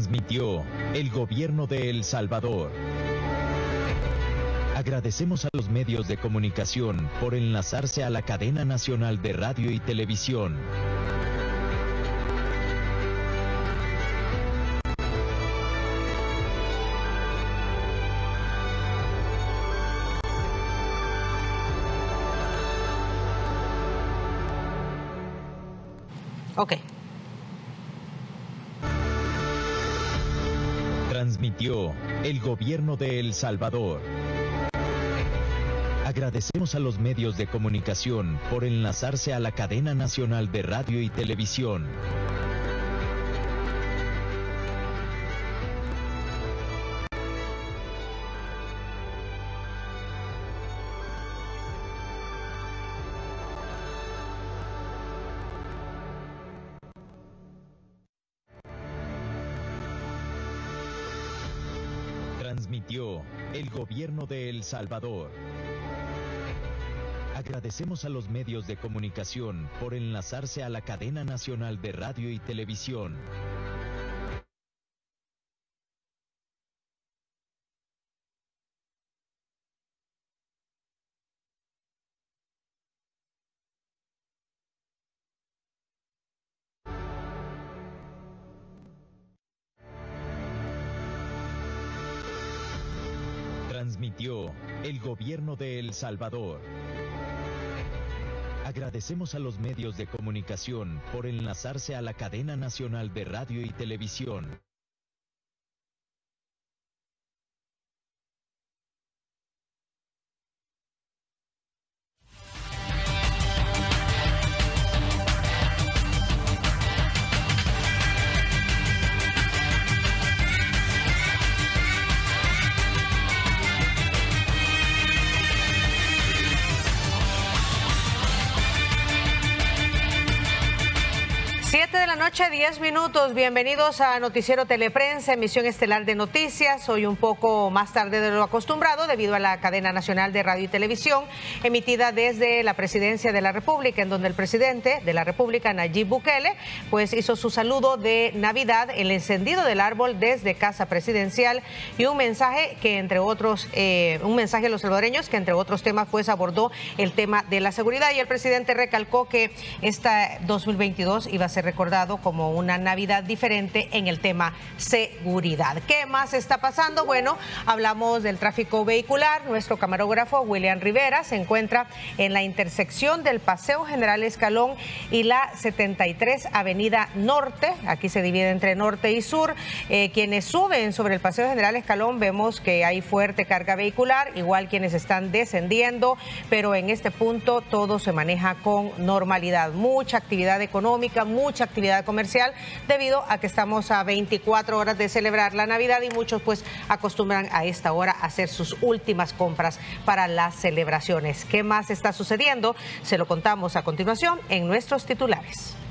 Transmitió el gobierno de El Salvador. Agradecemos a los medios de comunicación por enlazarse a la cadena nacional de radio y televisión. Ok. Transmitió el gobierno de El Salvador. Agradecemos a los medios de comunicación por enlazarse a la cadena nacional de radio y televisión. Transmitió el gobierno de El Salvador. Agradecemos a los medios de comunicación por enlazarse a la cadena nacional de radio y televisión. Transmitió el gobierno de El Salvador. Agradecemos a los medios de comunicación por enlazarse a la cadena nacional de radio y televisión. De la noche, 10 minutos. Bienvenidos a Noticiero Teleprensa, emisión estelar de noticias. Hoy un poco más tarde de lo acostumbrado debido a la cadena nacional de radio y televisión emitida desde la Presidencia de la República, en donde el presidente de la República, Nayib Bukele, pues hizo su saludo de Navidad, el encendido del árbol desde Casa Presidencial y un mensaje que entre otros, un mensaje a los salvadoreños que entre otros temas pues abordó el tema de la seguridad, y el presidente recalcó que esta 2022 iba a ser recordado como una Navidad diferente en el tema seguridad. ¿Qué más está pasando? Bueno, hablamos del tráfico vehicular. Nuestro camarógrafo William Rivera se encuentra en la intersección del Paseo General Escalón y la 73 Avenida Norte. Aquí se divide entre norte y sur. Quienes suben sobre el Paseo General Escalón vemos que hay fuerte carga vehicular, igual quienes están descendiendo, pero en este punto todo se maneja con normalidad. Mucha actividad económica, mucha actividad comercial, debido a que estamos a 24 horas de celebrar la Navidad y muchos pues acostumbran a esta hora a hacer sus últimas compras para las celebraciones. ¿Qué más está sucediendo? Se lo contamos a continuación en nuestros titulares.